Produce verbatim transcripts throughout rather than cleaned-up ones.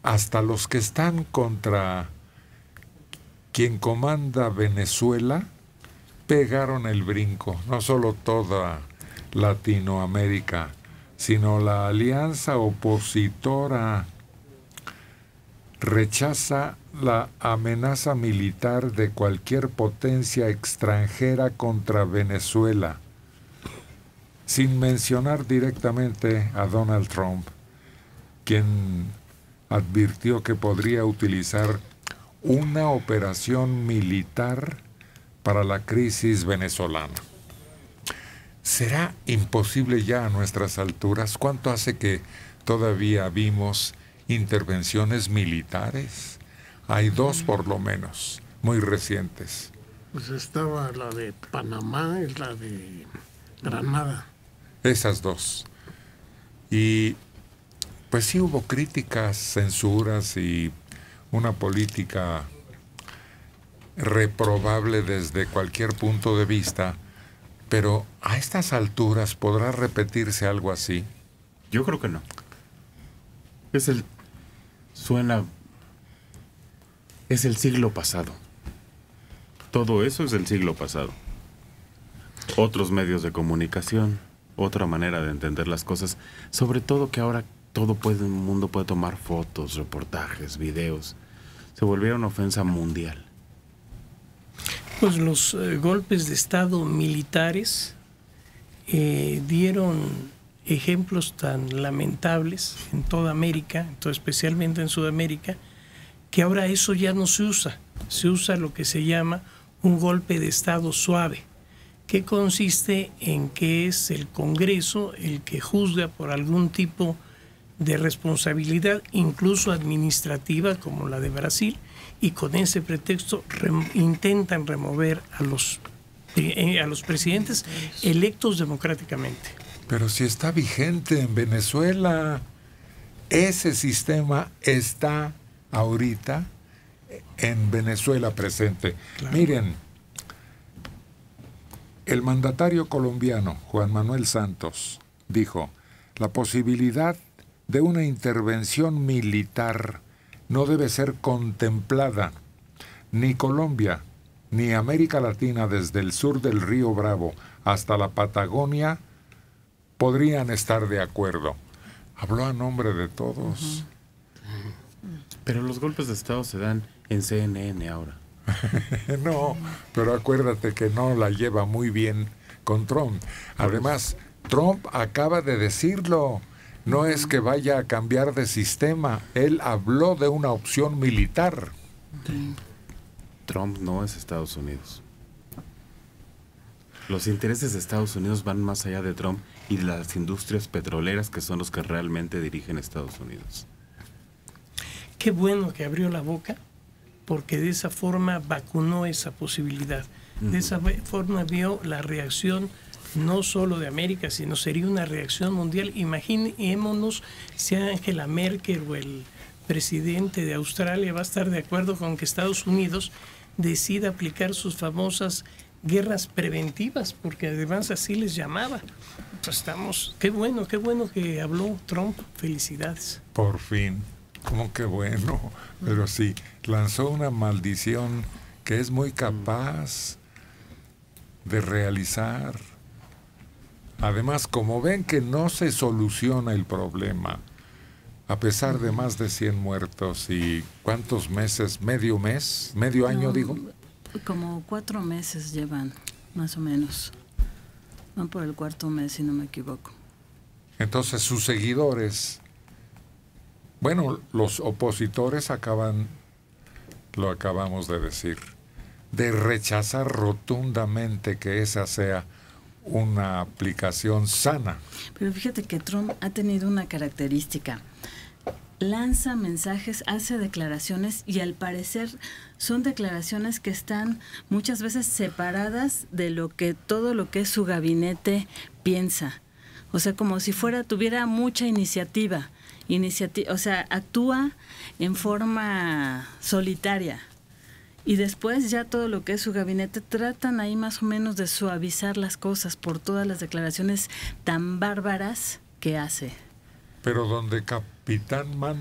hasta los que están contra quien comanda Venezuela pegaron el brinco, no solo toda Latinoamérica, sino la alianza opositora rechaza la amenaza militar de cualquier potencia extranjera contra Venezuela, sin mencionar directamente a Donald Trump, quien advirtió que podría utilizar una operación militar para la crisis venezolana. ¿Será imposible ya a nuestras alturas? ¿Cuánto hace que todavía vimos intervenciones militares? Hay dos por lo menos, muy recientes. Pues estaba la de Panamá y la de Granada. Esas dos. Y pues sí hubo críticas, censuras y una política reprobable desde cualquier punto de vista, pero a estas alturas ¿podrá repetirse algo así? Yo creo que no. Es el... suena... es el siglo pasado. Todo eso es el siglo pasado. Otros medios de comunicación, otra manera de entender las cosas, sobre todo que ahora todo puede, el mundo puede tomar fotos, reportajes, videos. Se volvió una ofensa mundial. Pues los eh, golpes de Estado militares eh, dieron ejemplos tan lamentables en toda América, entonces especialmente en Sudamérica, que ahora eso ya no se usa. Se usa lo que se llama un golpe de Estado suave, que consiste en que es el Congreso el que juzga por algún tipo de responsabilidad, incluso administrativa, como la de Brasil, y con ese pretexto rem- intentan remover a los, eh, a los presidentes electos democráticamente. Pero si está vigente en Venezuela, ese sistema está ahorita en Venezuela presente. Claro. Miren, el mandatario colombiano Juan Manuel Santos dijo: la posibilidad de una intervención militar no debe ser contemplada. Ni Colombia, ni América Latina, desde el sur del río Bravo hasta la Patagonia, podrían estar de acuerdo. Habló a nombre de todos. Uh-huh. Pero los golpes de Estado se dan en C N N ahora. No, pero acuérdate que no la lleva muy bien con Trump. Además, Trump acaba de decirlo. No es que vaya a cambiar de sistema. Él habló de una opción militar. Trump no es Estados Unidos. Los intereses de Estados Unidos van más allá de Trump y de las industrias petroleras, que son los que realmente dirigen Estados Unidos. Qué bueno que abrió la boca, porque de esa forma vacunó esa posibilidad. Uh-huh. De esa forma vio la reacción no solo de América, sino sería una reacción mundial. Imaginémonos si Angela Merkel o el presidente de Australia va a estar de acuerdo con que Estados Unidos decida aplicar sus famosas guerras preventivas, porque además así les llamaba. Pues estamos, qué bueno, qué bueno que habló Trump. Felicidades. Por fin, como que bueno, pero sí, lanzó una maldición que es muy capaz de realizar. Además, como ven que no se soluciona el problema, a pesar de más de cien muertos y ¿cuántos meses? ¿Medio mes? ¿Medio año, no, digo? Como cuatro meses llevan, más o menos. Van por el cuarto mes, si no me equivoco. Entonces, sus seguidores, bueno, los opositores acaban, lo acabamos de decir, de rechazar rotundamente que esa sea una aplicación sana. Pero fíjate que Trump ha tenido una característica. Lanza mensajes, hace declaraciones y al parecer son declaraciones que están muchas veces separadas de lo que todo lo que su gabinete piensa. O sea, como si fuera, tuviera mucha iniciativa. Iniciativa, o sea, actúa en forma solitaria. Y después ya todo lo que es su gabinete tratan ahí más o menos de suavizar las cosas por todas las declaraciones tan bárbaras que hace. Pero donde capitán manda,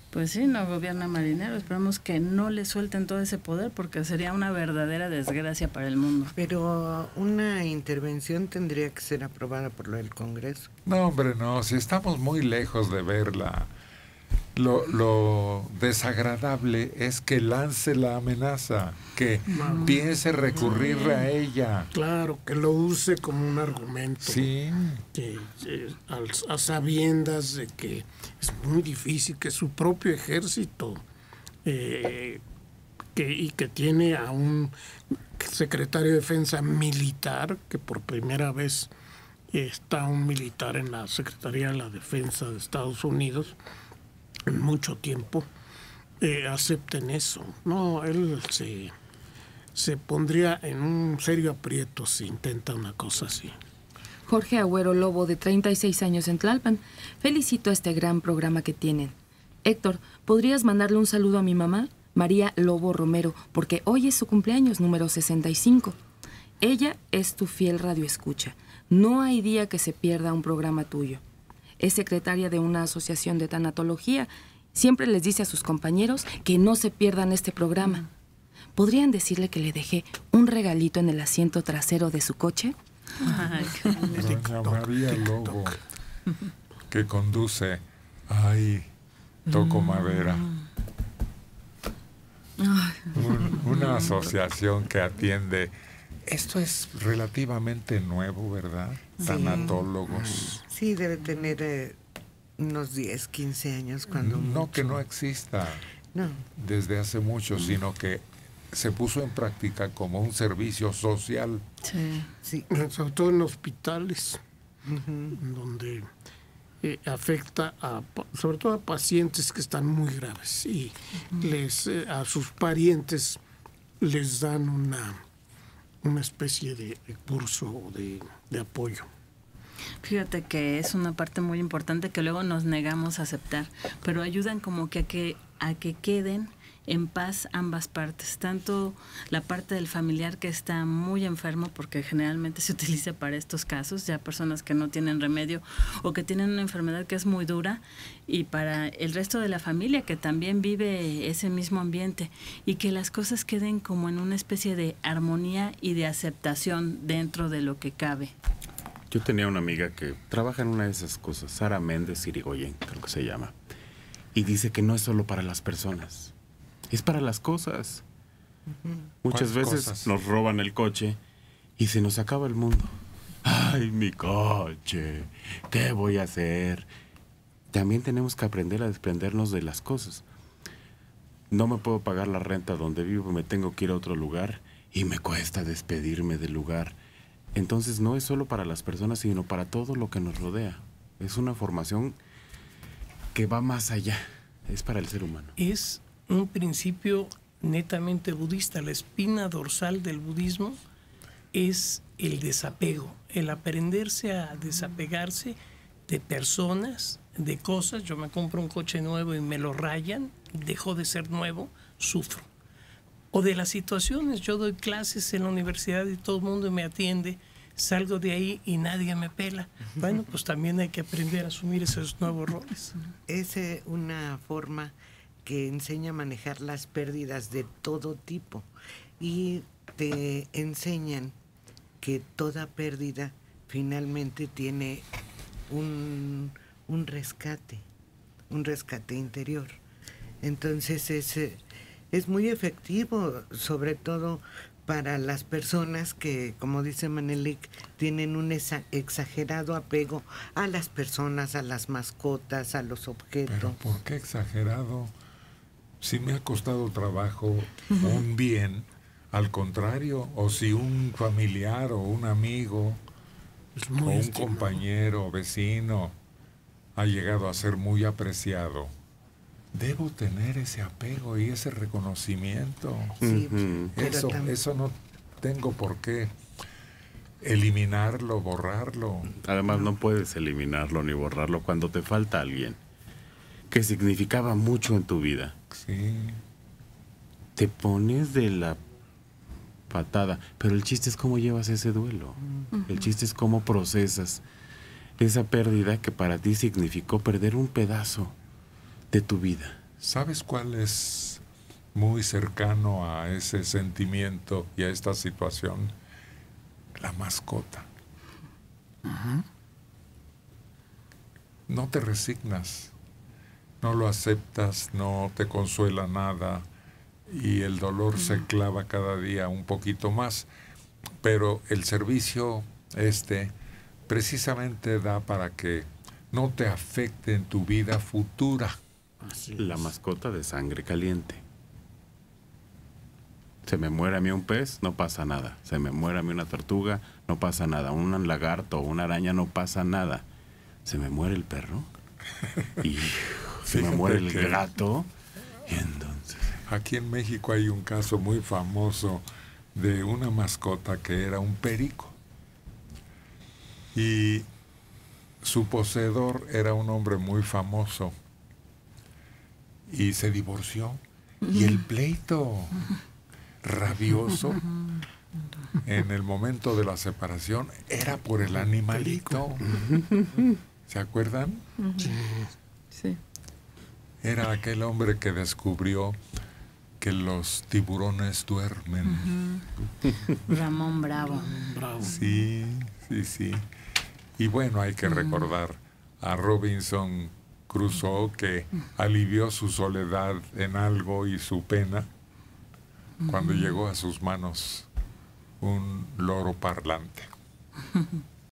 Pues sí, no gobierna Marinero. Esperamos que no le suelten todo ese poder porque sería una verdadera desgracia para el mundo. Pero una intervención tendría que ser aprobada por el Congreso. No, hombre, no, si estamos muy lejos de verla. Lo, lo desagradable es que lance la amenaza, que No. piense recurrir a ella. Claro, que lo use como un argumento. Sí. Que, eh, al- a sabiendas de que es muy difícil que su propio ejército eh, que, y que tiene a un secretario de defensa militar, que por primera vez está un militar en la Secretaría de la Defensa de Estados Unidos en mucho tiempo, eh, acepten eso. No, él se, se pondría en un serio aprieto si intenta una cosa así. Jorge Agüero Lobo, de treinta y seis años en Tlalpan. Felicito a este gran programa que tienen. Héctor, ¿podrías mandarle un saludo a mi mamá, María Lobo Romero, porque hoy es su cumpleaños número sesenta y cinco? Ella es tu fiel radioescucha. No hay día que se pierda un programa tuyo. Es secretaria de una asociación de tanatología. Siempre les dice a sus compañeros que no se pierdan este programa. ¿Podrían decirle que le dejé un regalito en el asiento trasero de su coche? Ay, qué Doña María Lobo, que conduce. Ay, toco madera. Un- una asociación que atiende. Esto es relativamente nuevo, ¿verdad? Sí. Tanatólogos. Sí, debe tener eh, unos diez, quince años cuando No mucho. que no exista No. desde hace mucho, sino que se puso en práctica como un servicio social. sí. Sí. Sobre todo en hospitales, Ujú. donde eh, afecta a, pa- sobre todo a pacientes que están muy graves y les eh, a sus parientes les dan una una especie de, de curso o de, de apoyo. Fíjate que es una parte muy importante que luego nos negamos a aceptar, pero ayudan como que a que, a que queden en paz ambas partes, tanto la parte del familiar que está muy enfermo, porque generalmente se utiliza para estos casos, ya personas que no tienen remedio o que tienen una enfermedad que es muy dura, y para el resto de la familia que también vive ese mismo ambiente, y que las cosas queden como en una especie de armonía y de aceptación dentro de lo que cabe. Yo tenía una amiga que trabaja en una de esas cosas, Sara Méndez Irigoyen, creo que se llama, y dice que no es solo para las personas, es para las cosas. Muchas ¿Cuáles veces cosas? nos roban el coche y se nos acaba el mundo. ¡Ay, mi coche! ¿Qué voy a hacer? También tenemos que aprender a desprendernos de las cosas. No me puedo pagar la renta donde vivo, me tengo que ir a otro lugar y me cuesta despedirme del lugar. Entonces no es solo para las personas, sino para todo lo que nos rodea. Es una formación que va más allá, es para el ser humano. Es un principio netamente budista. La espina dorsal del budismo es el desapego, el aprenderse a desapegarse de personas, de cosas. Yo me compro un coche nuevo y me lo rayan, dejó de ser nuevo, sufro. O de las situaciones, yo doy clases en la universidad y todo el mundo me atiende, salgo de ahí y nadie me pela. Bueno, pues también hay que aprender a asumir esos nuevos roles. Es eh, una forma que enseña a manejar las pérdidas de todo tipo y te enseñan que toda pérdida finalmente tiene un, un rescate, un rescate interior. Entonces es, eh, es muy efectivo, sobre todo para las personas que, como dice Manelik, tienen un exa- exagerado apego a las personas, a las mascotas, a los objetos. Pero ¿por qué exagerado? Si me ha costado trabajo un bien, al contrario, o si un familiar o un amigo Es o muy un estimado. compañero o vecino ha llegado a ser muy apreciado, debo tener ese apego y ese reconocimiento. Sí, Ujú. pero Eso, tam- eso no tengo por qué eliminarlo, borrarlo. Además, no puedes eliminarlo ni borrarlo cuando te falta alguien que significaba mucho en tu vida. Sí. Te pones de la patada, pero el chiste es cómo llevas ese duelo. El chiste es cómo procesas esa pérdida que para ti significó perder un pedazo de tu vida. ¿Sabes cuál es muy cercano a ese sentimiento y a esta situación? La mascota. Ajá. No te resignas, no lo aceptas, no te consuela nada y el dolor se clava cada día un poquito más, pero el servicio este precisamente da para que no te afecte en tu vida futura. Así La es. mascota de sangre caliente. Se me muere a mí un pez, no pasa nada. Se me muere a mí una tortuga, no pasa nada. Un lagarto o una araña, no pasa nada. Se me muere el perro y se me Fíjate muere el que- gato y entonces... Aquí en México hay un caso muy famoso de una mascota que era un perico. Y su poseedor era un hombre muy famoso. Y se divorció. Y el pleito rabioso en el momento de la separación era por el animalito. ¿Se acuerdan? Sí. Era aquel hombre que descubrió que los tiburones duermen. Ramón Bravo. Bravo. Sí, sí, sí. Y bueno, hay que recordar a Robinson Crusoe, que alivió su soledad en algo y su pena cuando llegó a sus manos un loro parlante.